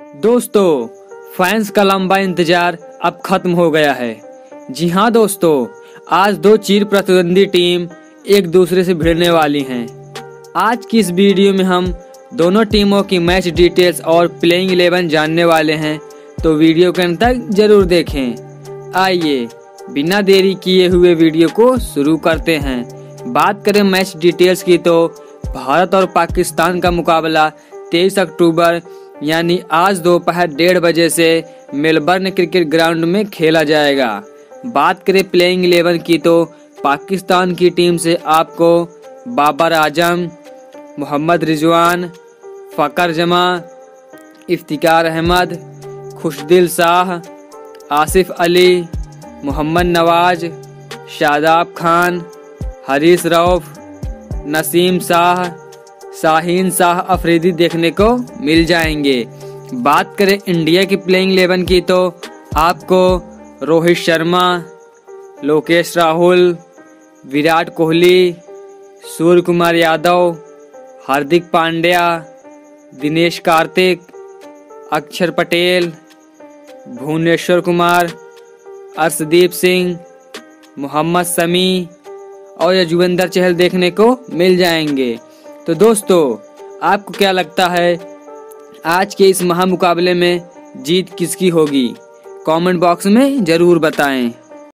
दोस्तों, फैंस का लंबा इंतजार अब खत्म हो गया है। जी हाँ दोस्तों, आज दो चिर प्रतिद्वंदी टीम एक दूसरे से भिड़ने वाली हैं। आज की इस वीडियो में हम दोनों टीमों की मैच डिटेल्स और प्लेइंग 11 जानने वाले हैं, तो वीडियो के अंत तक जरूर देखें। आइए बिना देरी किए हुए वीडियो को शुरू करते हैं। बात करें मैच डिटेल्स की तो भारत और पाकिस्तान का मुकाबला 23 अक्टूबर यानी आज दोपहर 1:30 बजे से मेलबर्न क्रिकेट ग्राउंड में खेला जाएगा। बात करें प्लेइंग 11 की तो पाकिस्तान की टीम से आपको बाबर आजम, मोहम्मद रिजवान, फ़कर जमा, इफ्तिकार अहमद, खुशदिल शाह, आसिफ अली, मोहम्मद नवाज, शादाब खान, हरीस रऊफ, नसीम शाह, शाहीन शाह अफरीदी देखने को मिल जाएंगे। बात करें इंडिया की प्लेइंग 11 की तो आपको रोहित शर्मा, लोकेश राहुल, विराट कोहली, सूर्य कुमार यादव, हार्दिक पांड्या, दिनेश कार्तिक, अक्षर पटेल, भुवनेश्वर कुमार, अर्शदीप सिंह, मोहम्मद शमी और युजवेंद्र चहल देखने को मिल जाएंगे। तो दोस्तों, आपको क्या लगता है आज के इस महामुकाबले में जीत किसकी होगी? कमेंट बॉक्स में जरूर बताएं।